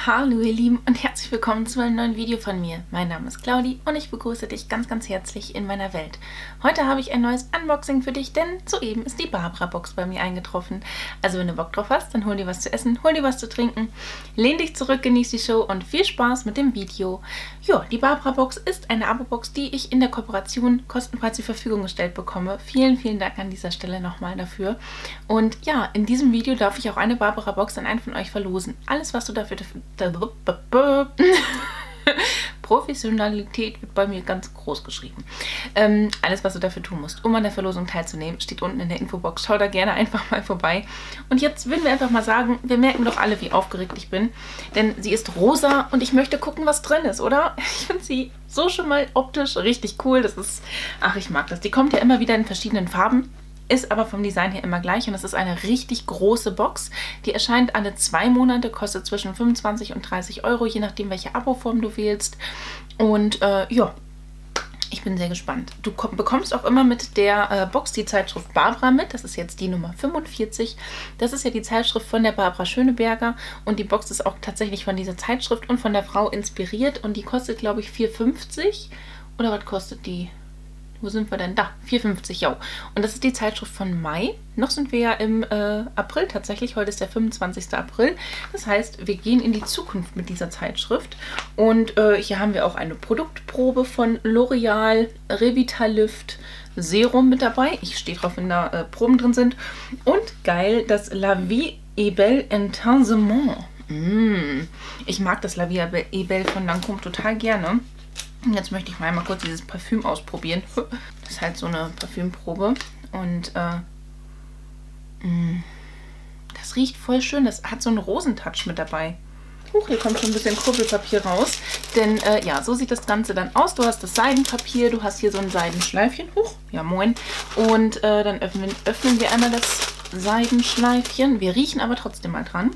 Hallo ihr Lieben und herzlich willkommen zu einem neuen Video von mir. Mein Name ist Claudi und ich begrüße dich ganz, ganz herzlich in meiner Welt. Heute habe ich ein neues Unboxing für dich, denn soeben ist die Barbara-Box bei mir eingetroffen. Also wenn du Bock drauf hast, dann hol dir was zu essen, hol dir was zu trinken, lehn dich zurück, genieß die Show und viel Spaß mit dem Video. Ja, die Barbara-Box ist eine Abo-Box, die ich in der Kooperation kostenfrei zur Verfügung gestellt bekomme. Vielen, vielen Dank an dieser Stelle nochmal dafür. Und ja, in diesem Video darf ich auch eine Barbara-Box an einen von euch verlosen. Alles, was du dafür Professionalität wird bei mir ganz groß geschrieben. Alles, was du dafür tun musst, um an der Verlosung teilzunehmen, steht unten in der Infobox. Schau da gerne einfach mal vorbei. Und jetzt würden wir einfach mal sagen, wir merken doch alle, wie aufgeregt ich bin. Denn sie ist rosa und ich möchte gucken, was drin ist, oder? Ich finde sie so schon mal optisch richtig cool. Das ist, ach, ich mag das. Die kommt ja immer wieder in verschiedenen Farben. Ist aber vom Design her immer gleich und es ist eine richtig große Box. Die erscheint alle 2 Monate, kostet zwischen 25 und 30 Euro, je nachdem welche Abo-Form du wählst. Und ja, ich bin sehr gespannt. Du bekommst auch immer mit der Box die Zeitschrift Barbara mit. Das ist jetzt die Nummer 45. Das ist ja die Zeitschrift von der Barbara Schöneberger und die Box ist auch tatsächlich von dieser Zeitschrift und von der Frau inspiriert und die kostet, glaube ich, 4,50 oder was kostet die? Wo sind wir denn? Da, 4,50, ja. Und das ist die Zeitschrift von Mai. Noch sind wir ja im April tatsächlich. Heute ist der 25. April. Das heißt, wir gehen in die Zukunft mit dieser Zeitschrift. Und hier haben wir auch eine Produktprobe von L'Oreal Revitalift Serum mit dabei. Ich stehe drauf, wenn da Proben drin sind. Und geil, das La Vie est Belle Intensement. Ich mag das La Vie est Belle von Lancôme total gerne. Jetzt möchte ich mal einmal kurz dieses Parfüm ausprobieren. Das ist halt so eine Parfümprobe. Und das riecht voll schön. Das hat so einen Rosentouch mit dabei. Hier kommt schon ein bisschen Kurbelpapier raus. Denn ja, so sieht das Ganze dann aus. Du hast das Seidenpapier, du hast hier so ein Seidenschleifchen. Ja moin. Und dann öffnen wir einmal das Seidenschleifchen. Wir riechen aber trotzdem mal dran.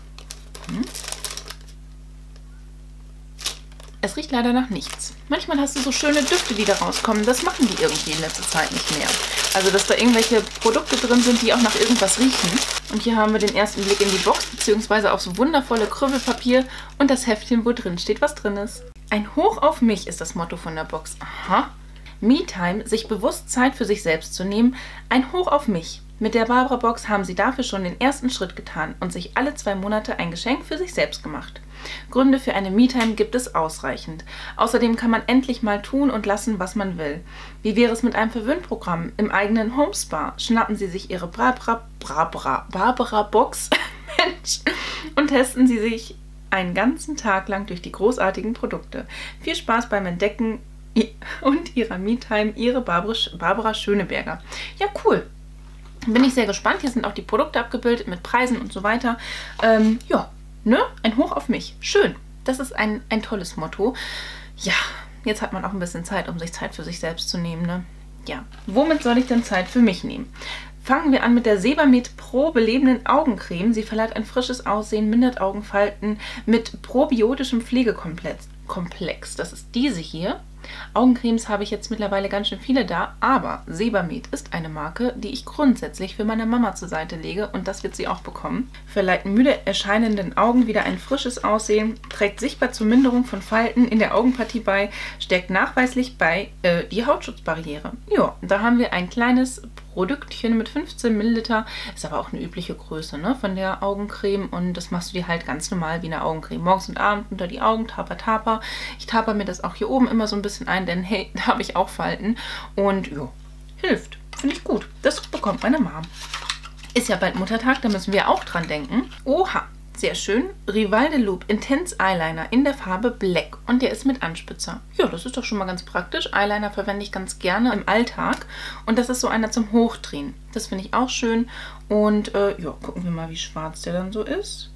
Es riecht leider nach nichts. Manchmal hast du so schöne Düfte, die da rauskommen. Das machen die irgendwie in letzter Zeit nicht mehr. Also, dass da irgendwelche Produkte drin sind, die auch nach irgendwas riechen. Und hier haben wir den ersten Blick in die Box, beziehungsweise aufs wundervolle Krümelpapier und das Heftchen, wo drin steht, was drin ist. Ein Hoch auf mich ist das Motto von der Box. Aha. Me-Time, sich bewusst Zeit für sich selbst zu nehmen. Ein Hoch auf mich. Mit der Barbara-Box haben sie dafür schon den ersten Schritt getan und sich alle 2 Monate ein Geschenk für sich selbst gemacht. Gründe für eine Me-Time gibt es ausreichend. Außerdem kann man endlich mal tun und lassen, was man will. Wie wäre es mit einem Verwöhnprogramm im eigenen Homespa? Schnappen Sie sich Ihre Barbara-Box Mensch, und testen Sie sich einen ganzen Tag lang durch die großartigen Produkte. Viel Spaß beim Entdecken und Ihrer Me-Time, Ihre Barbara Schöneberger. Ja, cool. Bin ich sehr gespannt. Hier sind auch die Produkte abgebildet mit Preisen und so weiter. Ja, ne? Ein Hoch auf mich. Schön. Das ist ein tolles Motto. Ja, jetzt hat man auch ein bisschen Zeit, um sich Zeit für sich selbst zu nehmen, ne? Ja. Womit soll ich denn Zeit für mich nehmen? Fangen wir an mit der Sebamed Pro belebenden Augencreme. Sie verleiht ein frisches Aussehen, mindert Augenfalten mit probiotischem Pflegekomplex. Das ist diese hier. Augencremes habe ich jetzt mittlerweile ganz schön viele da, aber Sebamed ist eine Marke, die ich grundsätzlich für meine Mama zur Seite lege und das wird sie auch bekommen. Verleiht müde erscheinenden Augen wieder ein frisches Aussehen, trägt sichtbar zur Minderung von Falten in der Augenpartie bei, stärkt nachweislich bei die Hautschutzbarriere. Ja, da haben wir ein kleines Produktchen mit 15 Milliliter, ist aber auch eine übliche Größe, ne, von der Augencreme und das machst du dir halt ganz normal wie eine Augencreme. Morgens und abends unter die Augen, taper. Ich taper mir das auch hier oben immer so ein bisschen ein, denn hey, da habe ich auch Falten und ja, hilft. Finde ich gut. Das bekommt meine Mom. Ist ja bald Muttertag, da müssen wir auch dran denken. Oha, sehr schön. Rival de Loop Intense Eyeliner in der Farbe Black und der ist mit Anspitzer. Ja, das ist doch schon mal ganz praktisch. Eyeliner verwende ich ganz gerne im Alltag und das ist so einer zum Hochdrehen. Das finde ich auch schön und ja, gucken wir mal, wie schwarz der dann so ist.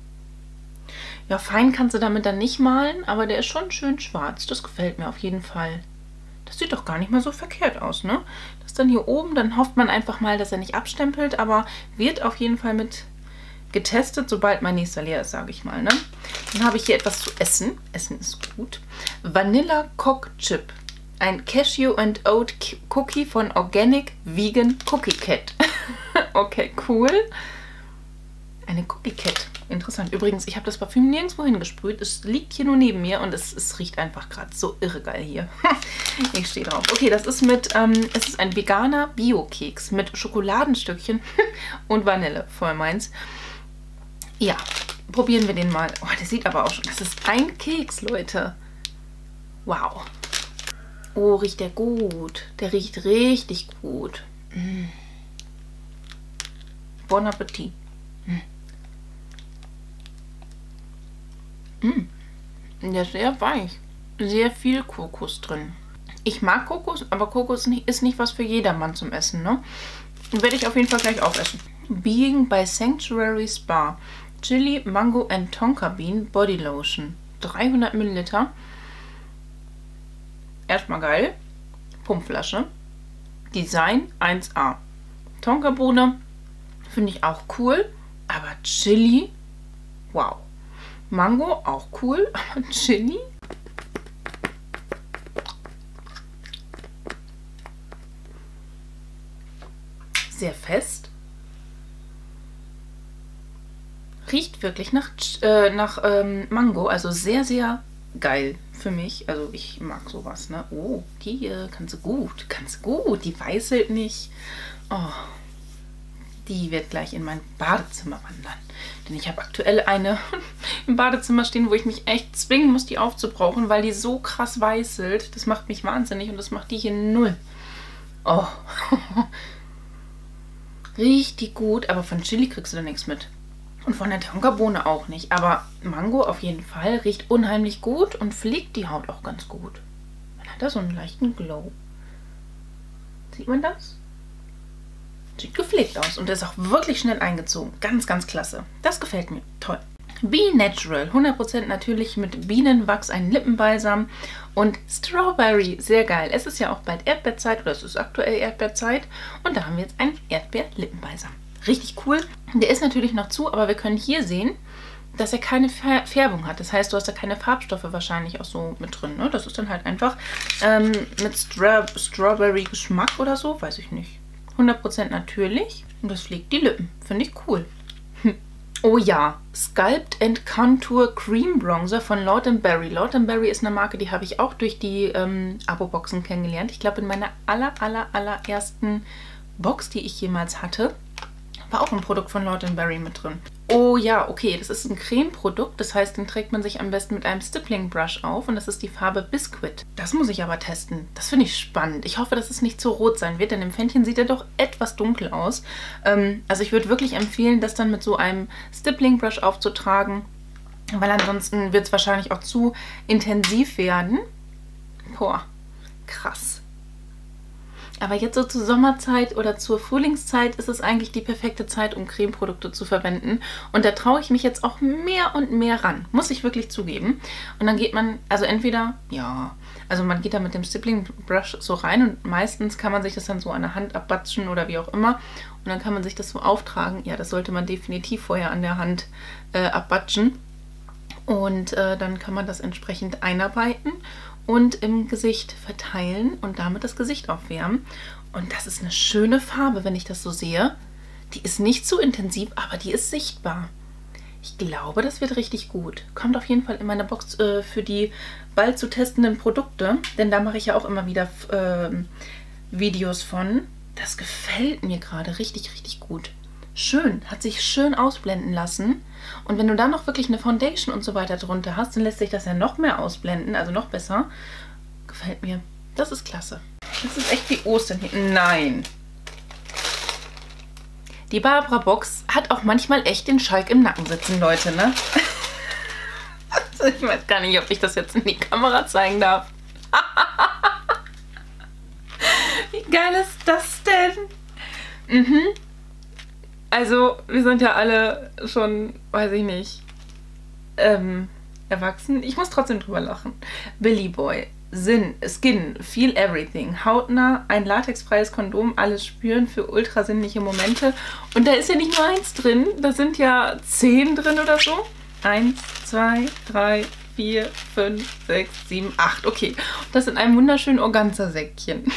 Ja, fein kannst du damit dann nicht malen, aber der ist schon schön schwarz. Das gefällt mir auf jeden Fall. Das sieht doch gar nicht mal so verkehrt aus, ne? Das dann hier oben, dann hofft man einfach mal, dass er nicht abstempelt, aber wird auf jeden Fall mit getestet, sobald mein nächster leer ist, sage ich mal, ne? Dann habe ich hier etwas zu essen. Essen ist gut. Vanilla Cock Chip. Ein Cashew and Oat Cookie von Organic Vegan Cookie Cat. Okay, cool. Eine Cookie Cat. Interessant. Übrigens, ich habe das Parfüm nirgendwo hingesprüht. Es liegt hier nur neben mir und es riecht einfach gerade so irre geil hier. Ich stehe drauf. Okay, das ist mit, es ist ein veganer Bio-Keks mit Schokoladenstückchen und Vanille. Voll meins. Ja, probieren wir den mal. Oh, der sieht aber auch schon. Das ist ein Keks, Leute. Wow. Oh, riecht der gut. Der riecht richtig gut. Bon Appetit. Der ist sehr weich. Sehr viel Kokos drin. Ich mag Kokos, aber Kokos ist nicht was für jedermann zum Essen, ne? Werde ich auf jeden Fall gleich aufessen. Being by Sanctuary Spa. Chili, Mango and Tonka Bean Body Lotion. 300 Milliliter. Erstmal geil. Pumpflasche. Design 1A. Tonkabohne finde ich auch cool. Aber Chili, wow. Mango auch cool, aber Chili? Sehr fest. Riecht wirklich nach Mango, also sehr, sehr geil für mich. Also ich mag sowas, ne? Oh, die kannst du gut, die weißelt nicht. Oh, die wird gleich in mein Badezimmer wandern. Denn ich habe aktuell eine im Badezimmer stehen, wo ich mich echt zwingen muss, die aufzubrauchen, weil die so krass weißelt. Das macht mich wahnsinnig und das macht die hier null. Oh. Riecht die gut, aber von Chili kriegst du da nichts mit. Und von der Tonkabohne auch nicht. Aber Mango auf jeden Fall riecht unheimlich gut und pflegt die Haut auch ganz gut. Man hat da so einen leichten Glow. Sieht man das? Sieht gepflegt aus und ist auch wirklich schnell eingezogen. Ganz, ganz klasse. Das gefällt mir. Toll. Be Natural. 100% natürlich mit Bienenwachs, ein Lippenbalsam und Strawberry. Sehr geil. Es ist ja auch bald Erdbeerzeit oder es ist aktuell Erdbeerzeit. Und da haben wir jetzt einen Erdbeer-Lippenbalsam. Richtig cool. Der ist natürlich noch zu, aber wir können hier sehen, dass er keine Färbung hat. Das heißt, du hast da keine Farbstoffe wahrscheinlich auch so mit drin. Ne? Das ist dann halt einfach mit Strawberry-Geschmack oder so. Weiß ich nicht. 100% natürlich. Und das pflegt die Lippen. Finde ich cool. Oh ja, Sculpt and Contour Cream Bronzer von Lord & Berry. Lord & Berry ist eine Marke, die habe ich auch durch die Abo-Boxen kennengelernt. Ich glaube, in meiner allerersten Box, die ich jemals hatte, war auch ein Produkt von Lord & Berry mit drin. Oh ja, okay, das ist ein Creme-Produkt. Das heißt, den trägt man sich am besten mit einem Stippling Brush auf und das ist die Farbe Biscuit. Das muss ich aber testen. Das finde ich spannend. Ich hoffe, dass es nicht zu rot sein wird, denn im Pfännchen sieht er doch etwas dunkel aus. Also ich würde wirklich empfehlen, das dann mit so einem Stippling Brush aufzutragen, weil ansonsten wird es wahrscheinlich auch zu intensiv werden. Boah, krass. Aber jetzt so zur Sommerzeit oder zur Frühlingszeit ist es eigentlich die perfekte Zeit, um Cremeprodukte zu verwenden. Und da traue ich mich jetzt auch mehr und mehr ran. Muss ich wirklich zugeben. Und dann geht man, also entweder, ja, also man geht da mit dem Stippling Brush so rein und meistens kann man sich das dann so an der Hand abbatschen oder wie auch immer. Und dann kann man sich das so auftragen. Ja, das sollte man definitiv vorher an der Hand abbatschen. Und dann kann man das entsprechend einarbeiten und im Gesicht verteilen und damit das Gesicht aufwärmen. Und das ist eine schöne Farbe, wenn ich das so sehe. Die ist nicht zu intensiv, aber die ist sichtbar. Ich glaube, das wird richtig gut. Kommt auf jeden Fall in meine Box für die bald zu testenden Produkte, denn da mache ich ja auch immer wieder Videos von. Das gefällt mir gerade richtig, richtig gut. Schön, hat sich schön ausblenden lassen. Und wenn du da noch wirklich eine Foundation und so weiter drunter hast, dann lässt sich das ja noch mehr ausblenden, also noch besser. Gefällt mir. Das ist klasse. Das ist echt wie Ostern hier. Nein. Die Barbara Box hat auch manchmal echt den Schalk im Nacken sitzen, Leute, ne? Ich weiß gar nicht, ob ich das jetzt in die Kamera zeigen darf. Wie geil ist das denn? Also, wir sind ja alle schon, weiß ich nicht, erwachsen. Ich muss trotzdem drüber lachen. Billy Boy, Skin, Feel Everything, hautnah, ein latexfreies Kondom, alles spüren für ultrasinnliche Momente. Und da ist ja nicht nur eins drin, da sind ja 10 drin oder so. 1, 2, 3, 4, 5, 6, 7, 8. Okay, das in einem wunderschönen Organza-Säckchen.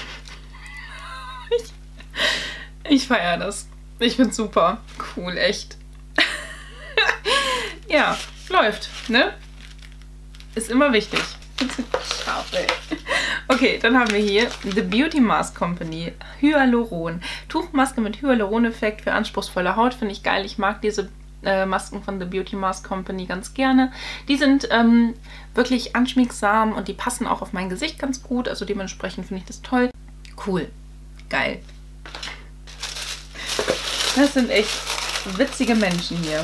Ich feiere das. Ich find's super. Cool, echt. ja, läuft, ne? Ist immer wichtig. Scharf, ey. Okay, dann haben wir hier The Beauty Mask Company Hyaluron. Tuchmaske mit Hyaluron-Effekt für anspruchsvolle Haut. Finde ich geil. Ich mag diese Masken von The Beauty Mask Company ganz gerne. Die sind wirklich anschmiegsam und die passen auch auf mein Gesicht ganz gut. Also dementsprechend finde ich das toll. Cool. Geil. Das sind echt witzige Menschen hier.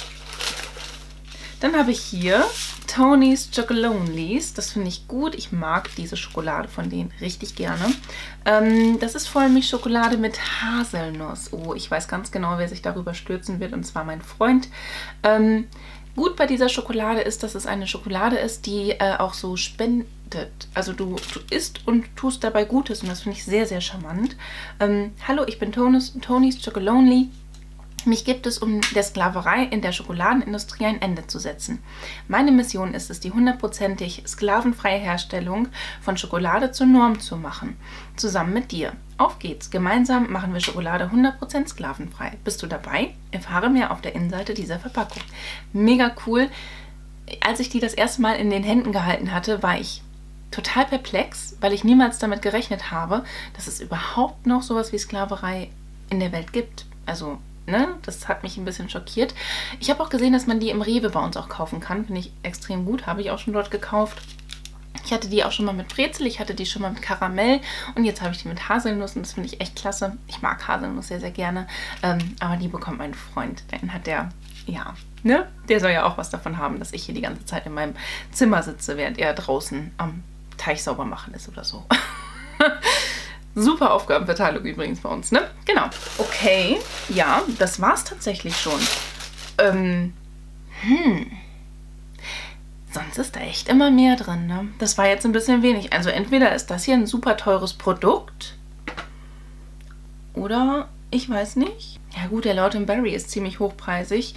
Dann habe ich hier Tony's Chocolonelys. Das finde ich gut. Ich mag diese Schokolade von denen richtig gerne. Das ist Vollmilchschokolade mit Haselnuss. Oh, ich weiß ganz genau, wer sich darüber stürzen wird, und zwar mein Freund. Gut bei dieser Schokolade ist, dass es eine Schokolade ist, die auch so spendet. Also du isst und tust dabei Gutes, und das finde ich sehr, sehr charmant. Hallo, ich bin Tony's Chocolonely. Mich gibt es, um der Sklaverei in der Schokoladenindustrie ein Ende zu setzen. Meine Mission ist es, die 100%ig sklavenfreie Herstellung von Schokolade zur Norm zu machen. Zusammen mit dir. Auf geht's. Gemeinsam machen wir Schokolade 100% sklavenfrei. Bist du dabei? Erfahre mehr auf der Innenseite dieser Verpackung. Mega cool. Als ich die das erste Mal in den Händen gehalten hatte, war ich total perplex, weil ich niemals damit gerechnet habe, dass es überhaupt noch sowas wie Sklaverei in der Welt gibt. Also ne, das hat mich ein bisschen schockiert. Ich habe auch gesehen, dass man die im Rewe bei uns auch kaufen kann. Finde ich extrem gut. Habe ich auch schon dort gekauft. Ich hatte die auch schon mal mit Brezel, ich hatte die schon mal mit Karamell und jetzt habe ich die mit Haselnuss, und das finde ich echt klasse. Ich mag Haselnuss sehr, sehr gerne, aber die bekommt mein Freund. Den hat der, ja, ne? Der soll ja auch was davon haben, dass ich hier die ganze Zeit in meinem Zimmer sitze, während er draußen am Teich sauber machen ist oder so. Super Aufgabenverteilung übrigens bei uns, ne? Genau. Okay, ja, das war's tatsächlich schon. Sonst ist da echt immer mehr drin, ne? Das war jetzt ein bisschen wenig. Also entweder ist das hier ein super teures Produkt oder ich weiß nicht. Ja gut, der Lord & Berry ist ziemlich hochpreisig.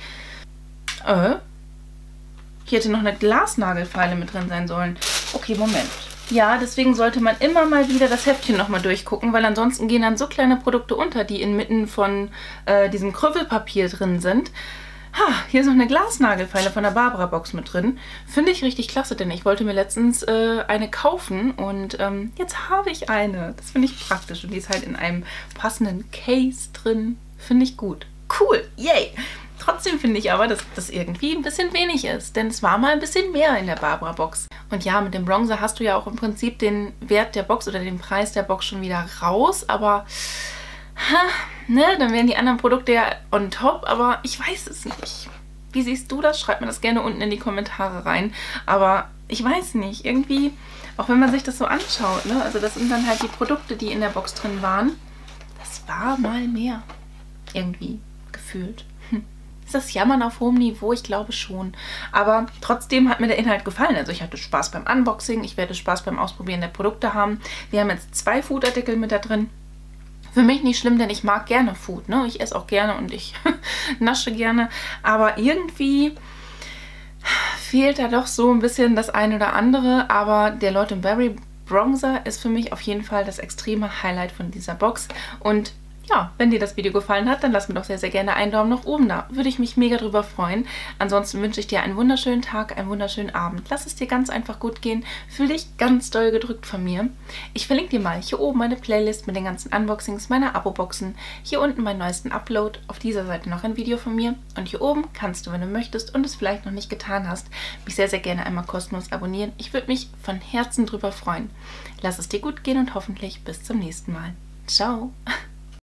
Hier hätte noch eine Glasnagelfeile mit drin sein sollen. Okay, Moment. Ja, deswegen sollte man immer mal wieder das Heftchen nochmal durchgucken, weil ansonsten gehen dann so kleine Produkte unter, die inmitten von diesem Krüppelpapier drin sind. Ha, hier ist noch eine Glasnagelfeile von der Barbara-Box mit drin. Finde ich richtig klasse, denn ich wollte mir letztens eine kaufen und jetzt habe ich eine. Das finde ich praktisch und die ist halt in einem passenden Case drin. Finde ich gut. Cool, yay! Trotzdem finde ich aber, dass das irgendwie ein bisschen wenig ist, denn es war mal ein bisschen mehr in der Barbara-Box. Und ja, mit dem Bronzer hast du ja auch im Prinzip den Wert der Box oder den Preis der Box schon wieder raus, aber ne, dann wären die anderen Produkte ja on top, aber ich weiß es nicht. Wie siehst du das? Schreib mir das gerne unten in die Kommentare rein, aber ich weiß nicht, irgendwie, auch wenn man sich das so anschaut, ne, also das sind dann halt die Produkte, die in der Box drin waren, das war mal mehr, irgendwie, gefühlt. Ist das Jammern auf hohem Niveau? Ich glaube schon. Aber trotzdem hat mir der Inhalt gefallen. Also ich hatte Spaß beim Unboxing. Ich werde Spaß beim Ausprobieren der Produkte haben. Wir haben jetzt 2 Food-Artikel mit da drin. Für mich nicht schlimm, denn ich mag gerne Food. Ne? Ich esse auch gerne und ich nasche gerne. Aber irgendwie fehlt da doch so ein bisschen das eine oder andere. Aber der Lord & Berry Bronzer ist für mich auf jeden Fall das extreme Highlight von dieser Box. Und ja, wenn dir das Video gefallen hat, dann lass mir doch sehr, sehr gerne einen Daumen nach oben da. Würde ich mich mega drüber freuen. Ansonsten wünsche ich dir einen wunderschönen Tag, einen wunderschönen Abend. Lass es dir ganz einfach gut gehen. Fühl dich ganz doll gedrückt von mir. Ich verlinke dir mal hier oben meine Playlist mit den ganzen Unboxings meiner Abo-Boxen. Hier unten meinen neuesten Upload. Auf dieser Seite noch ein Video von mir. Und hier oben kannst du, wenn du möchtest und es vielleicht noch nicht getan hast, mich sehr, sehr gerne einmal kostenlos abonnieren. Ich würde mich von Herzen drüber freuen. Lass es dir gut gehen und hoffentlich bis zum nächsten Mal. Ciao!